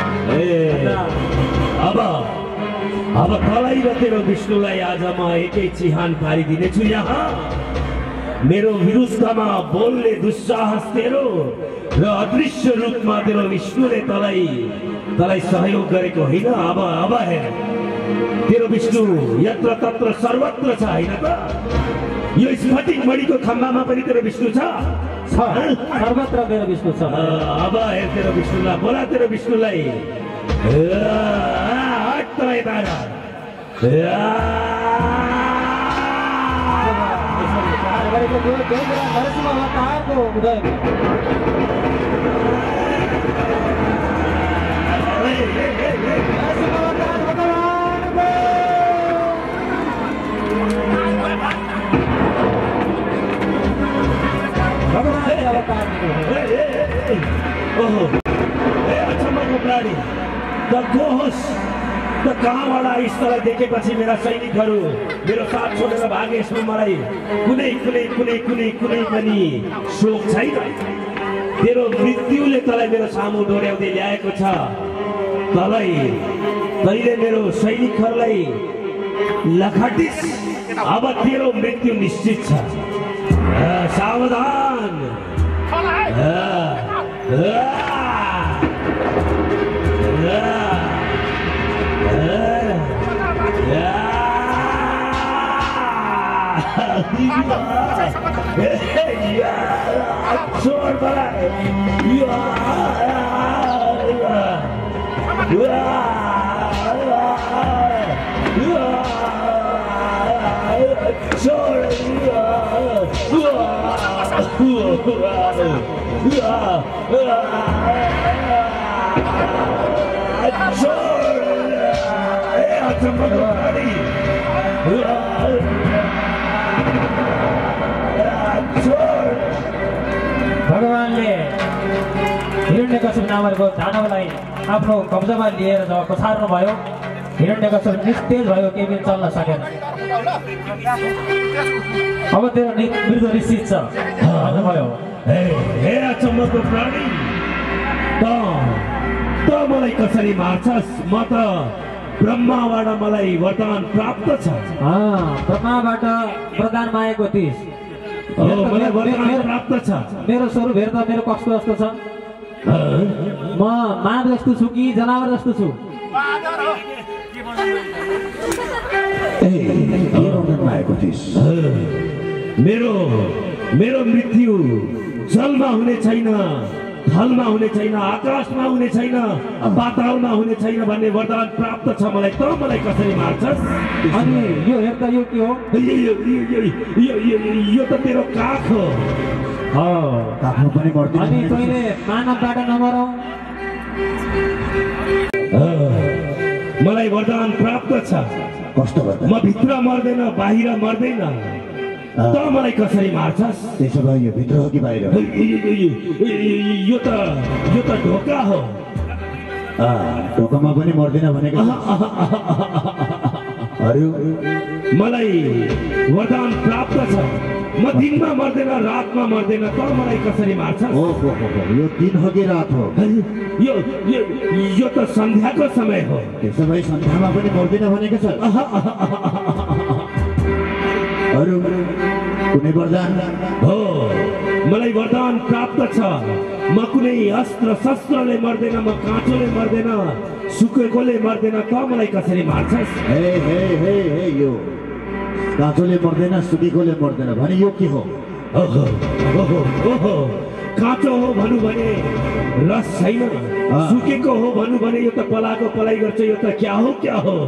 अब तलाई र तेरो विष्णुलाई आज म एकै चिहान पारिदिनेछु। यहाँ मेरो विरुद्धमा बोल्ने दुस्साहस तेरो र अदृश्य रूपमा तेरो विष्णुले तलाई सहयोग गरेको होइन। अब हेर, तेरो विष्णु यत्र तत्र सर्वत्र छ होइन त? यो स्फटिक मणिको खम्बामा पनि तेरो विष्णु छ। सर्वत्र मेरो विष्णु छ। अब हेर तेरो विष्णुलाई, बोला तेरो विष्णुलाई। हट त यता। नरसिंह अवतारको उदय अचम्मको प्राणी द घोष त कहाँबाट इस तरह देखेपछि मेरा सैनिकहरू मेरो साथ छोडेर भागे। यसमा मलाई कुनै कुनै कुनै कुनै कुनै पनि शोक छैन। तेरो मृत्युले तलाई मेरो सामु डोर्याउँदै ल्याएको छ। तैले मेरो सैनिकहरूलाई लखटिस। अब तेरो मृत्यु निश्चित छ। सावधान। Yeah. छोड मलाई भगवानले हिरण्यकश्यप नामको दानवलाई आफ्नो कब्जामा लिएर जब पछार्नु भयो, हिरण्यकश्यप निस्तेज भयो, केही पनि चल्न सकेन। अब तेरो मृत्यु निश्चित छ भन्नुभयो। हे अचम्मको प्राणी, त मलाई कसरी मार्छस्? म त ब्रह्माबाट मलाई वरदान प्राप्त छ। ब्रह्माबाट वरदान मागेको थिइस्। मलाई वरदान प्राप्त छ। मेरो स्वरूप हेर्दा मेरो कस्तो जस्तो छ? म मानव जस्तो छु कि जनावर जस्तो छु? मेरो मृत्यु जलमा हुने छैन, थलमा हुने छैन, आकाशमा हुने छैन, पातालमा हुने छैन भन्ने वरदान प्राप्त छ मलाई। त मलाई कसरी मार्छस्? अनि यो हेर्दा यो के हो? यो त तेरो काख हो। काखमा पनि मर्दैन। अनि तैँले मानवबाट नमरौ। मलाई वरदान प्राप्त छ। कस्तो वरदान? म भित्र मर्दैन, बाहिर मर्दैन। त मलाई कसरी मार्छस्? त्यसो भए यो भित्र हो कि बाहिर? यो त ढोका हो। ढोकामा पनि मर्दैन भनेको? अरू मलाई वरदान प्राप्त छ। म दिनमा मर्दैन, रातमा मर्दैन। त मलाई कसरी मार्छस्? ओहो, यो दिन हो कि रात हो? यो त सन्ध्याको समय हो। त्यसो भए सन्ध्यामा पनि मर्दैन भनेको छ? अरू कुनै वरदान? हो, मलाई वरदान प्राप्त छ। म कुनै अस्त्र शस्त्रले मर्दैन, म काँचोले मर्दैन, सुकेकोले मर्दैन। त मलाई कसरी मार्छस्? हे यो काँचोले मर्दैन, सुकेकोले मर्दैन भने यो के हो? काँचो हो भनौँ भने रस छैन, सुकेको हो भनौँ भने यो त पलाको पलाइ गर्छ। यो त क्या हो?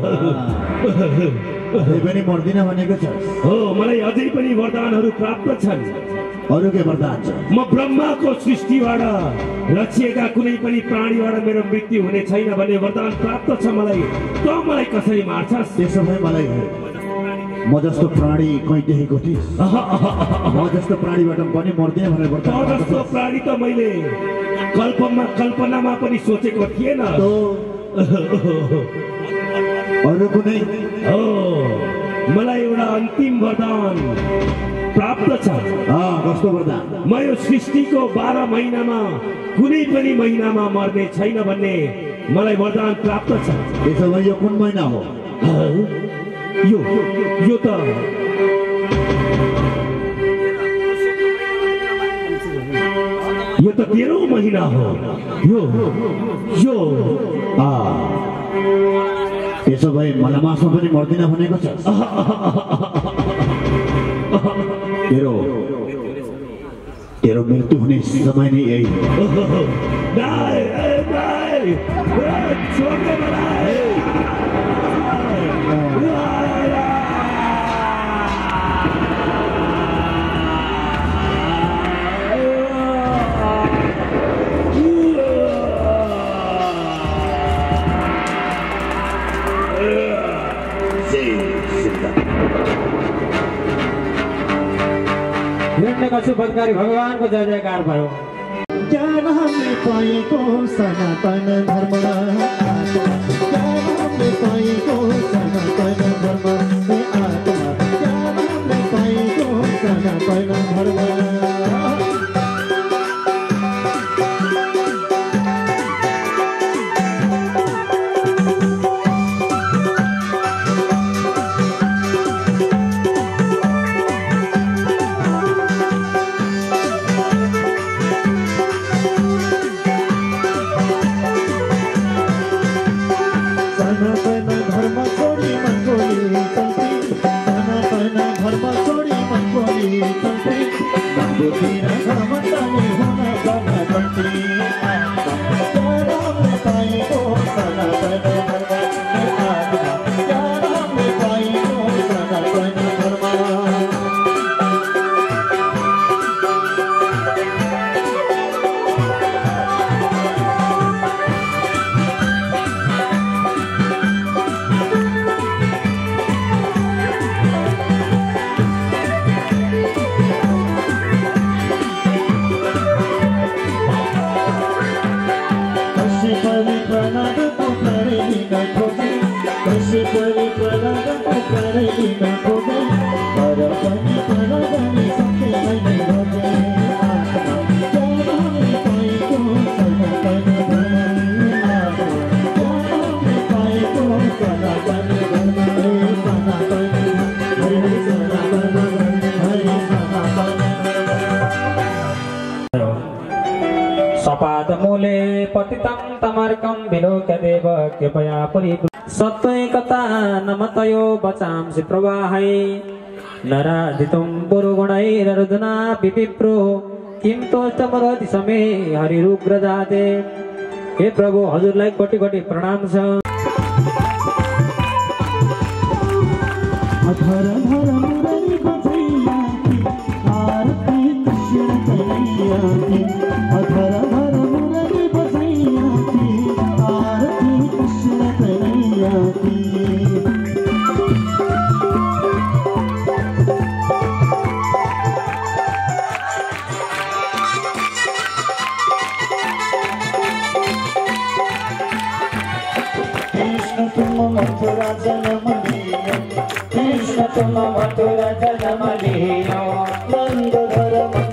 पनि मर्दिन भनेको छ? हो, मलाई अझै पनि वरदानहरू प्राप्त छन्। अरू के वरदान छ? म ब्रह्माको सृष्टिबाट रचिएका कुनै पनि प्राणीबाट मेरो मृत्यु हुने छैन भन्ने वरदान प्राप्त छ मलाई। त मलाई कसरी मार्छस्? त्यसो भए मलाई म जस्तो प्राणी कहीँ देखेको थिइस्? म जस्तो प्राणीबाट पनि मर्दिन भनेर वरदान? त जस्तो प्राणी त मैले कल्पनामा पनि सोचेको थिएन। अरू कुनै? हो, मलाई एउटा अन्तिम वरदान प्राप्त छ। कस्तो वरदान? म यो सृष्टिको 12 महिनामा कुनै पनि महिनामा मर्ने छैन भन्ने मलाई वरदान प्राप्त छ। त्यसो भए यो कुन महिना हो? यो त 13औं महिना हो। त्यसो भए मलमासमा पनि मर्दिन भनेको छ? तेरो मृत्यु हुने समय नै यही हो। हिरण्यकश्यप वधकारी भगवानको जय जयकार भयो। ज्ञान हमले पाएको सनातन धर्म, ज्ञान हमले पाएको सनातन धर्म, आत्मा ज्ञान हमले पाएको सनातन धर्म। सपादमूले पतितं तमर्कं विलोक्यदेव कृपया सत्त्वैकता नमतयो वचांसि प्रवाहै नराधितुं पुरुगुणैररुदना विपिप्रो किं तोष्टमरोति समे हरिरुग्रजाते। हे प्रभु हजुरलाई कोटि कोटि प्रणाम छ। मथुरा जन्म लियो गंधधर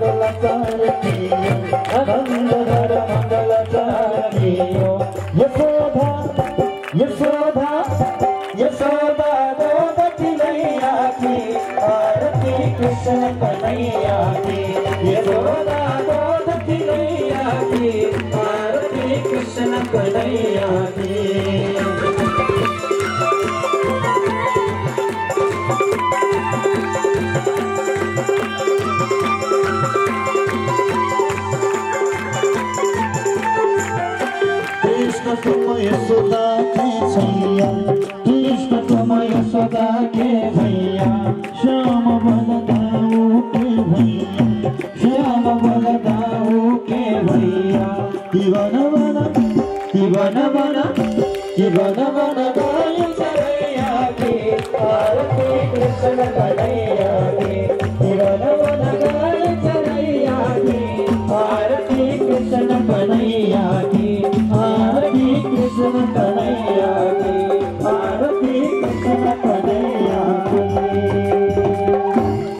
मंगलाचारियो यशोदा यशोदा यशोदा गोदती नैया की आरती कृष्ण कन्हैया की यशोदा गोदती नैया की आरती कृष्ण कन्हैया की। तुम यशोदा के छैया कृष्ण तुम यशोदा के भैया श्याम बलदाऊ के भैया श्याम बलदाऊ के भैया जीवन वन जीवन वन जीवन वन गाय सरैया की आरती कृष्ण कन्हैया की जीवन वन गाय सरैया की आरती कृष्ण कन्हैया की आरती कृष्ण कन्हैया की आरती कृष्ण कन्हैया।